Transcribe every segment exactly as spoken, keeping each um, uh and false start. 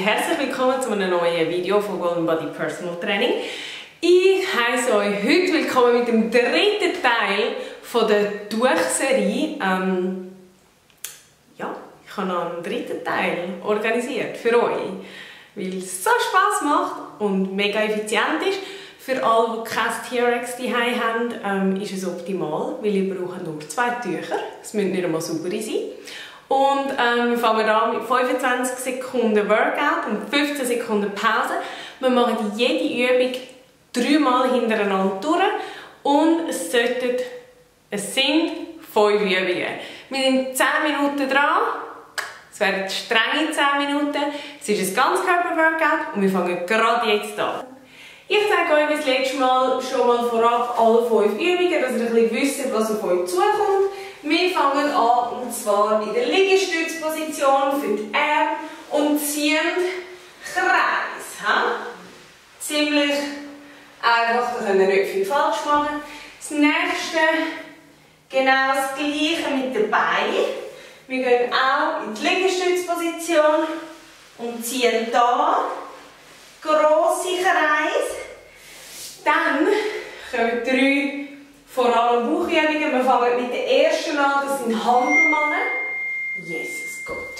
herzlich willkommen zu einem neuen Video von Golden Body Personal Training. Ich heiße euch heute willkommen mit dem dritten Teil von der Tuchserie. Ähm, ja, ich habe noch einen dritten Teil organisiert für euch, weil es so Spass macht und mega effizient ist. Für alle, die kein T-Rex zu Hause haben, ähm, ist es optimal, weil ihr braucht nur zwei Tücher. Es müssen nicht einmal saubere sein. Und ähm, wir fangen an mit fünfundzwanzig Sekunden Workout und fünfzehn Sekunden Pause. Wir machen jede Übung dreimal hintereinander durch und es, sollten, es sind fünf Übungen. Wir sind zehn Minuten dran. Es werden strenge zehn Minuten. Es ist ein Ganzkörper-Workout und wir fangen gerade jetzt an. Ich zeige euch das letzte Mal schon mal vorab alle fünf Übungen, dass ihr ein bisschen wisst, was auf euch zukommt. Wir fangen an, und zwar in der Liegestützposition für die Arme und ziehen Kreis. Ha? Ziemlich einfach, da könnt ihr nicht viel falsch machen. Das nächste, genau das gleiche mit den Beinen. Wir gehen auch in die Liegestützposition und ziehen da grosse Kreise. Dann kommen drei vor allem Bauchübungen. Wir fangen mit der ersten an, das sind Handelmannen. Jesus Gott.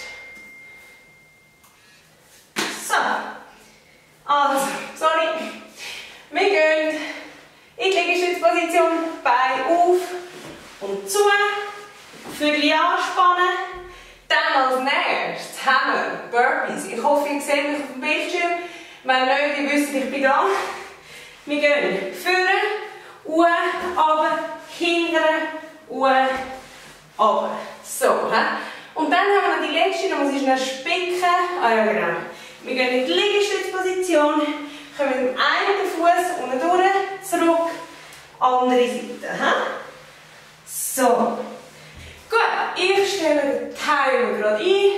So. Also, sorry. Wir gehen in die Liegestützposition, Beine auf und zu. Vögel anspannen. Dann als nächstes haben wir Burpees. Ich hoffe, ihr seht mich auf dem Bildschirm. Wenn nicht, ihr wisst, ich bin da. Wir gehen vorne, hoch, runter, hinten, hoch, runter. So, he? Und dann haben wir noch die letzte, da muss ich schnell spicken. Ah ja, genau. Wir gehen in die Liegestützposition, kommen mit dem einen Fuß unten durch, zurück, andere Seite. He? So. Gut, ich stelle den Timer gerade ein.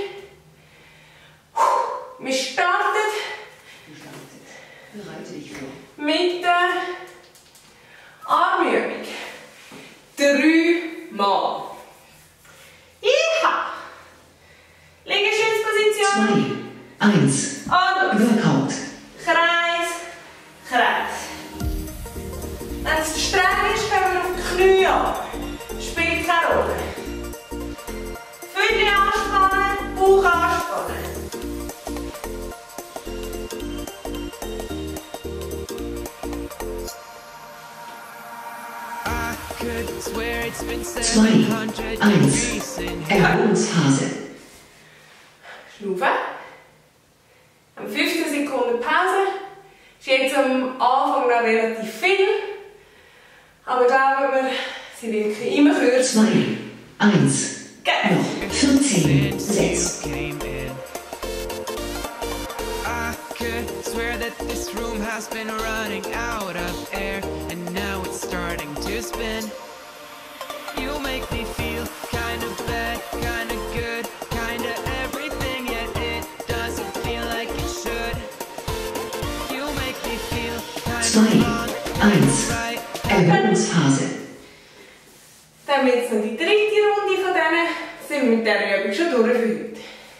Wir starten. Bereite dich vor. Mit der Armübung. Dreimal. Ja. Liegestützposition. Zwei, eins. Und Workout. Kreis, Kreis. Wenn es zu streng ist, können wir auf die Knie an. Spielt keine Rolle. Füße anspannen, Bauch anspannen. Zwei, eins. Erholungsphase. Schnaufen. Haben fünfzehn Sekunden Pause. Ist jetzt am Anfang noch relativ viel. Aber da wir sie wirklich immer kürzer. Zwei, eins. Geil. Noch vierzehn, sechs. Swear that this room has been running out of air, and now it's starting to spin. You make me feel kind of bad, kind of good, kind of everything, yet it doesn't feel like it should. You make me feel kind of Zwei, wrong, eins. right. Erholungsphase. Dann haben wir jetzt noch die dritte Runde von denen. Sind wir mit dieser Übung schon durch für heute.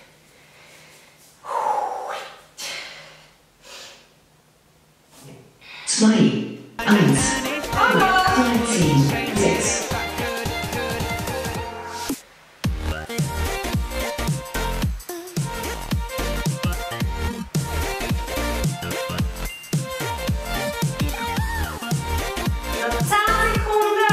Zwei, eins. dreizehn, sechs. Noch zehn Sekunden.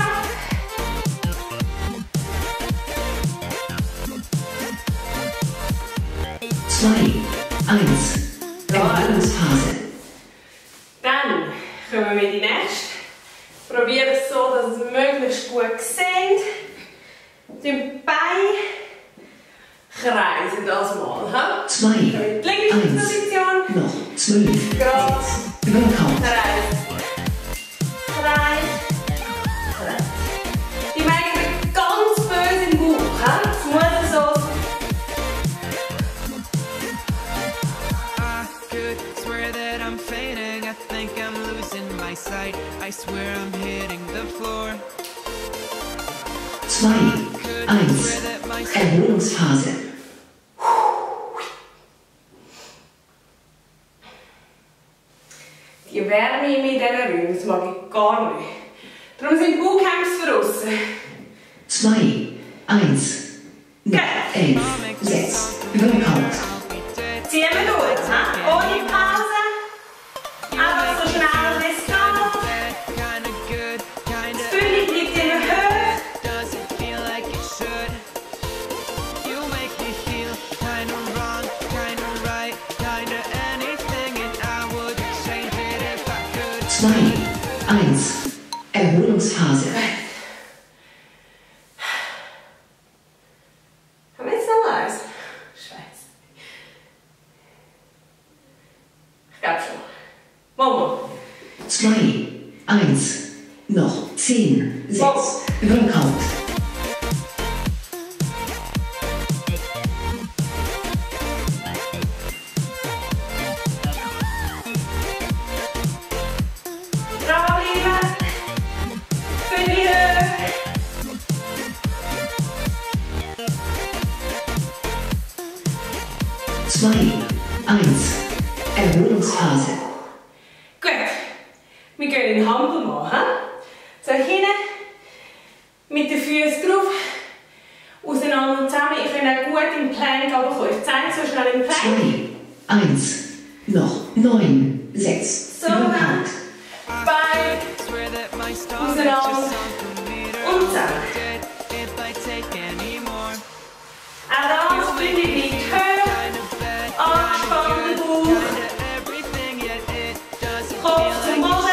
Zwei, eins. Erholungsphase. Dann kommen wir in die nächste. Probiert es so, dass ihr es möglichst gut seht. Die Beine kreisen das mal. He? Zwei, Die Liegestützposition. noch zwölf. Gerade. Workout. Kreis. Kreis. Kreis. Die meinen ganz böse im Bauch. He? Es muss so sein. I could swear that I'm fainting. I think I'm losing my sight. I swear I'm hitting the floor. Zwei, eins. Erholungsphase. Die Wärme in diesen Räumen, das mag ich gar nicht. Darum sind Bootcamps draussen. zwei, eins, noch elf, sechs, Workout. Ziehen wir durch, he? Ohne Pause. Einfach so schnell wie es geht. Das Fülle bleibt immer hoch. zwei, eins, Erholungsphase. Haben wir jetzt noch eins? Scheiße. Ich glaube schon. Mama. zwei, eins, noch zehn, sechs, Workout. Dranbleiben. Fülle hoch. zwei, eins, Erholungsphase. Gut. Wir gehen in Hampel machen. So hinten, mit den Füßen drauf, auseinander und zusammen. Ich kann auch gut im Plank runterkommen. Ich zeige so schnell im Plank. zwei, eins, noch neun, sechs, So, Workout. Bein auseinander und zusammen. Auch da, das Fülle bleibt hoch. Angespannt Bauch. Kopf zum Boden.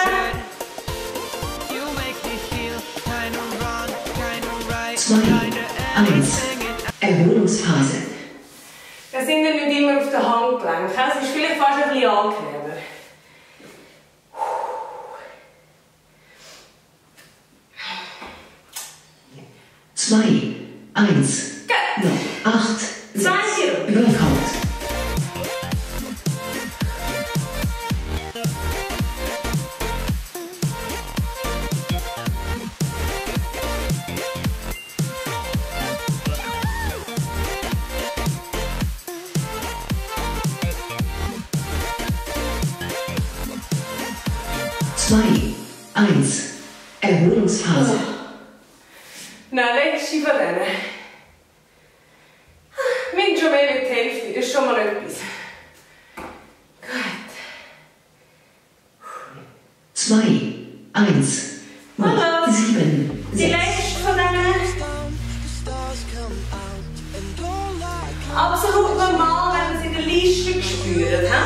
zwei, eins, Erholungsphase. Wir sind ja nicht immer auf der Handgelenk. Es ist vielleicht fast ein bisschen angenehmer. zwei, eins, noch acht, sechs, Zweite. Workout. zwei, eins, Erholungsphase. Nein, letzte von denen. Wir schon mehr wie die Hälfte, das ist schon mal etwas. Gut. zwei, eins, noch Hallo. sieben, Die sechs. letzte von denen. Absolut normal, wenn man es in der Liste spürt. He?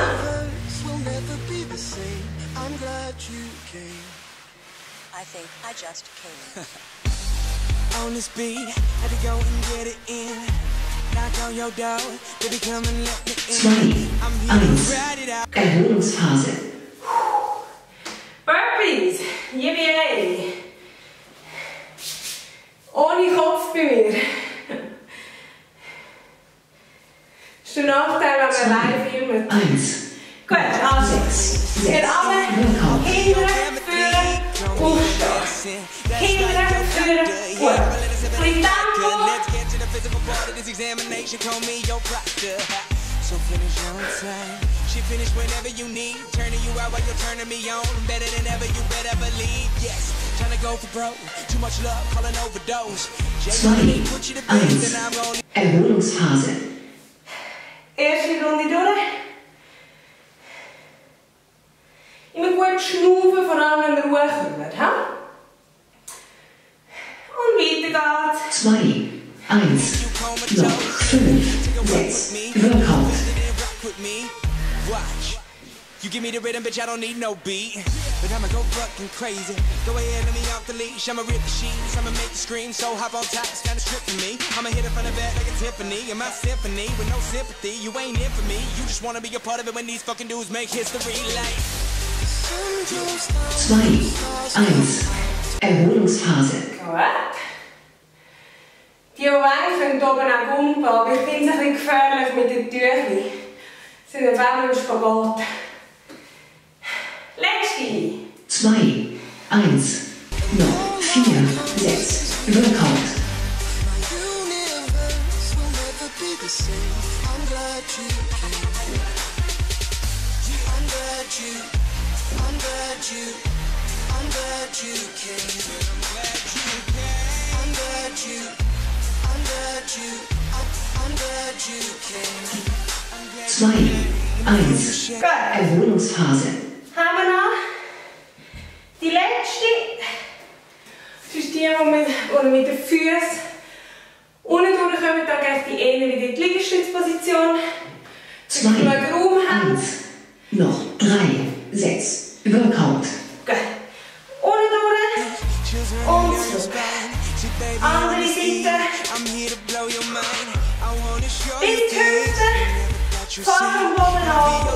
I think I just came. On this beat, had to go and get it in. Knock on your door, baby, come and let me in. zwei, I'm here eins, to ride it out. Erholungsphase. Burpees, yippie. Ohne Kopf bei mir. Das ist der Nachteil, wenn man live filmt. eins, Gut, also. sechs, Geht sechs, runter, Workout. hinten, führen, aufstehen. Hinten, führen, gut. Bisschen Tempo. Let's get to the physical part of this examination. Call me your proctor. So finish on time. She finish whenever you need. Turning you out while you're turning me on. Better than ever, you better believe. Yes, trying to go for broke. Too much love, calling overdose. zwei, Put you to bed, eins, then I'm gonna Erholungsphase. Erste Runde durch. Immer gut schnaufen, vor allem wenn wir Ruhe kommen. He? Und weiter geht's. zwei, eins, noch fünf, sechs, Workout. rock with me. Watch. You give me the rhythm, bitch, I don't need no beat. But I'ma go fucking crazy. Go ahead, let me off the leash. I'ma rip the sheets, I'ma make you scream. So hop on top, it's kinda stripping me. I'ma hit it from the back like a Tiffany. In my symphony, with no sympathy. You ain't in for me. You just wanna be a part of it when these fucking dudes make history like. zwei, eins, Erholungsphase. Gut. Die, die wollen, können hier oben auch gumpen, aber ich finde es ein bisschen gefährlich mit den Tüchern. Sie sind einfach im Spagat. Letzte. zwei, eins, noch vier, sechs, Workout. I'm glad you, I'm glad glad you, I'm glad you came. I'm glad you came. I'm glad you, I'm glad you, I'm glad you came. zwei, eins. Erholungsphase. Haben wir noch die letzte. Das ist die, wo wir, wo wir mit den Füßen unten durchkommen. Da geht die eher wieder in die Liegestützposition. zwei, eins. Noch drei, sechs. Workout. Gut. Unten durch und zurück. Andere Seite. Bis in die Hüfte. Fahr vom Boden an.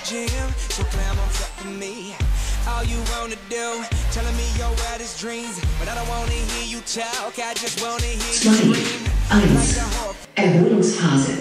All you wanna do, telling me your wildest dreams, but I don't wanna hear you talk, I just wanna hear you zwei, scream. eins. Erholungsphase.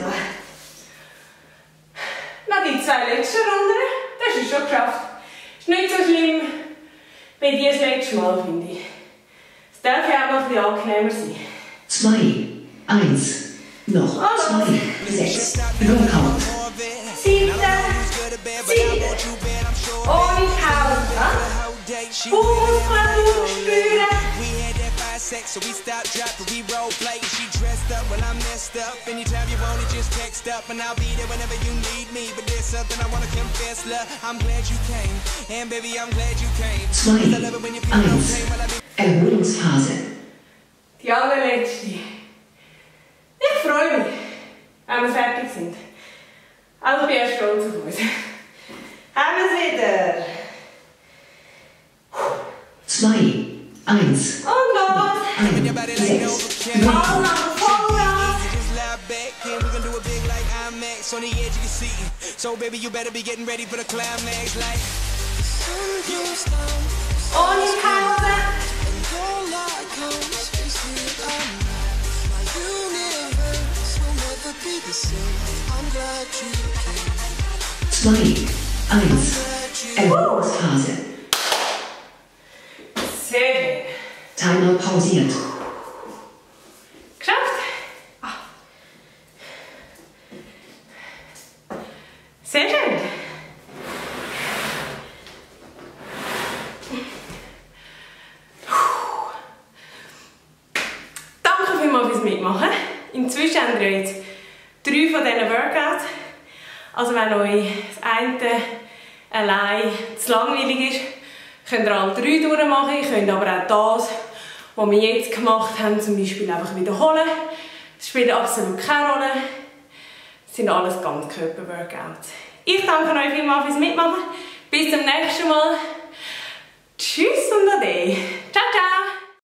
Noch die zwei letzten Runden. Das ist schon geschafft. Ist nicht so schlimm wie die das letzte Mal, finde ich. Es darf ja auch noch ein bisschen angenehmer sein. zwei, eins. Noch zwei, sechs. Workout. Seite, Seite. Ohne Pause. Bauchmuskulatur spüren. Sex, so we stopped, dropped, we role play. She dressed up, well I'm messed up. Anytime you want it, just text up, and I'll be there whenever you need me. But there's something I wanna confess, love. I'm glad you came, and baby, I'm glad you came. zwei, eins. Erholungsphase. Die allerletzte. Ich freue mich, wenn wir fertig sind. Also ich bin erst stolz auf uns. Haben wir es wieder. zwei, eins. Und los. eins, sechs. Voll nach Vollgas. On the edge of your seat, so baby you better be getting ready for the climax. Like Ohne Pause. zwei, eins. Erholungsphase. Sehr schön. Timer pausiert. Geschafft. Ah. Sehr schön. Danke vielmals fürs Mitmachen. Inzwischen haben wir jetzt drei von diesen Workouts. Also wenn euch das eine allein zu langweilig ist, könnt ihr alle drei durchmachen. Ihr könnt aber auch das, was wir jetzt gemacht haben, zum Beispiel einfach wiederholen. Das spielt absolut keine Rolle. Das sind alles Ganzkörper-Workouts. Ich danke euch vielmals fürs Mitmachen. Bis zum nächsten Mal. Tschüss und Ade. Ciao, ciao.